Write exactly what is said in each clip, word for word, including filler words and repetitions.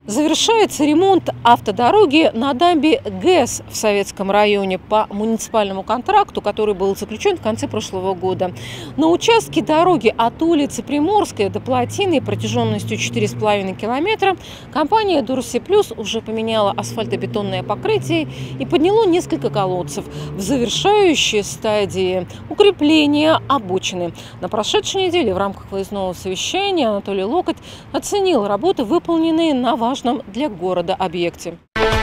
Завершается ремонт автодороги на дамбе ГЭС в Советском районе по муниципальному контракту, который был заключен в конце прошлого года. На участке дороги от улицы Приморская до Плотины протяженностью четыре с половиной километра компания Дорси Плюс уже поменяла асфальтобетонное покрытие и подняло несколько колодцев в завершающей стадии укрепления обочины. На прошедшей неделе в рамках выездного совещания Анатолий Локоть оценил работы, выполненные на важном для города объекте.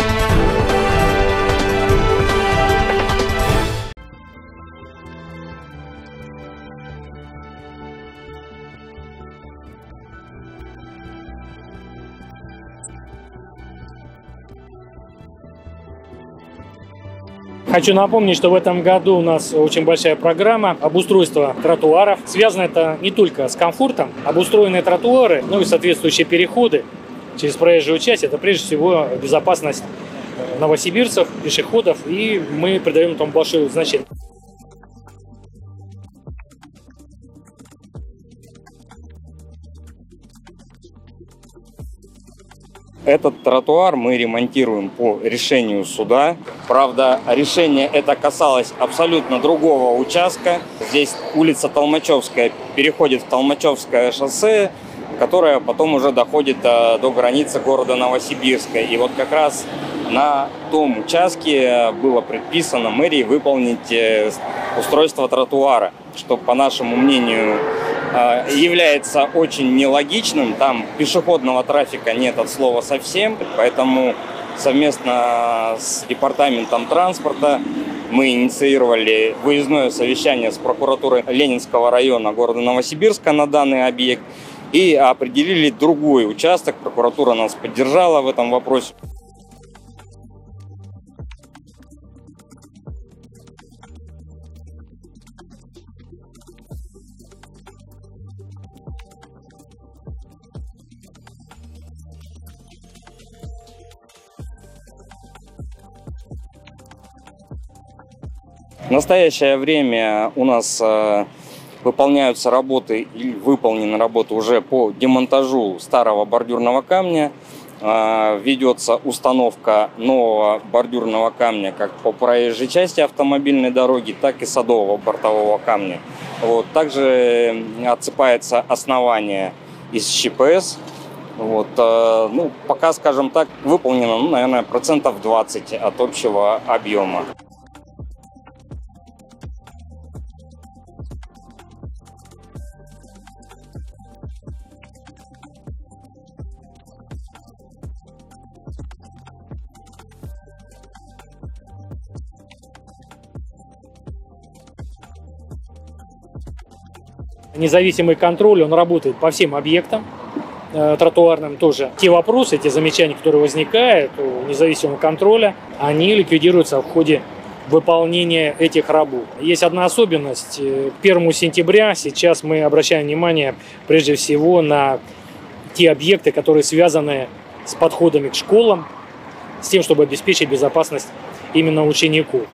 Хочу напомнить, что в этом году у нас очень большая программа обустройства тротуаров. Связано это не только с комфортом, обустроенные тротуары, но и соответствующие переходы через проезжую часть. Это прежде всего безопасность новосибирцев, пешеходов, и мы придаем этому большое значение. Этот тротуар мы ремонтируем по решению суда. Правда, решение это касалось абсолютно другого участка. Здесь улица Толмачевская переходит в Толмачевское шоссе, которое потом уже доходит до границы города Новосибирска. И вот как раз на том участке было предписано мэрии выполнить устройство тротуара, что, по нашему мнению, является очень нелогичным. Там пешеходного трафика нет от слова совсем, поэтому совместно с департаментом транспорта мы инициировали выездное совещание с прокуратурой Ленинского района города Новосибирска на данный объект и определили другой участок. Прокуратура нас поддержала в этом вопросе. В настоящее время у нас э, выполняются работы или выполнены работы уже по демонтажу старого бордюрного камня. Э, ведется установка нового бордюрного камня как по проезжей части автомобильной дороги, так и садового бортового камня. Вот. Также отсыпается основание из ЩПС. Вот, э, ну, пока, скажем так, выполнено, ну, наверное, процентов двадцать от общего объема. Независимый контроль, он работает по всем объектам э, тротуарным тоже. Те вопросы, те замечания, которые возникают у независимого контроля, они ликвидируются в ходе выполнения этих работ. Есть одна особенность. К первому сентября сейчас мы обращаем внимание прежде всего на те объекты, которые связаны с подходами к школам, с тем, чтобы обеспечить безопасность именно учеников.